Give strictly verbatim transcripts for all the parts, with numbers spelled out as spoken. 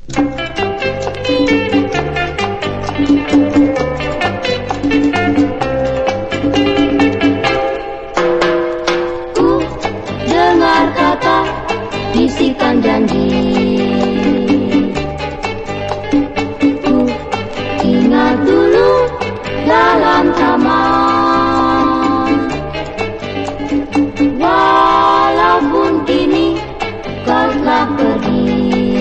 Dengar kata bisikan janji, ku ingat dulu dalam taman. Walaupun kini kau telah pergi,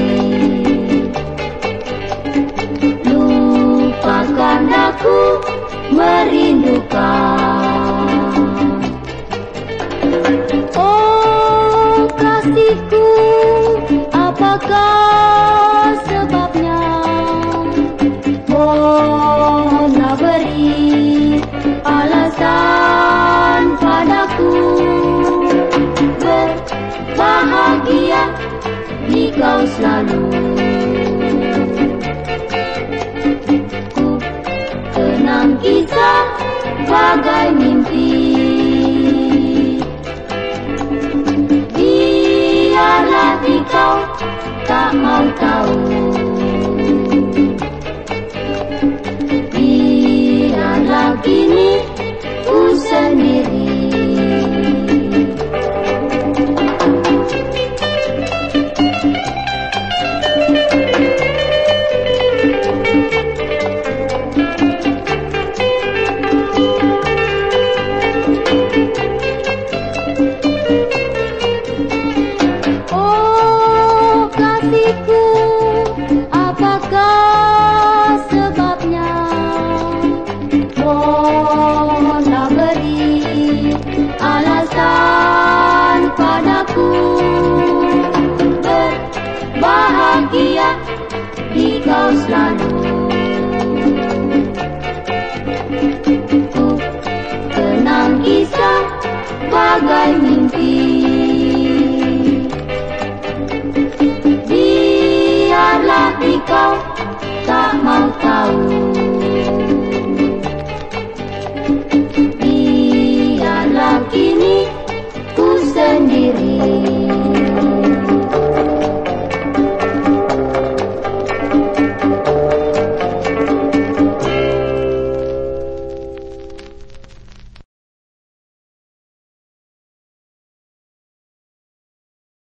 lupakan aku merindukan. Kasihku, apakah sebabnya? Mohonlah beri alasan padaku. Berbahagia di kau selalu. Ku kenang kisah bagai mimpi. Biarlah kau tak mau tahu, biarlah kini ku sendiri. Apakah sebabnya? Mohonlah beri alasan padaku. Berbahagia di kau selalu. Ku kenang kisah bagai mimpi. Biarlah kau tak mau tahu,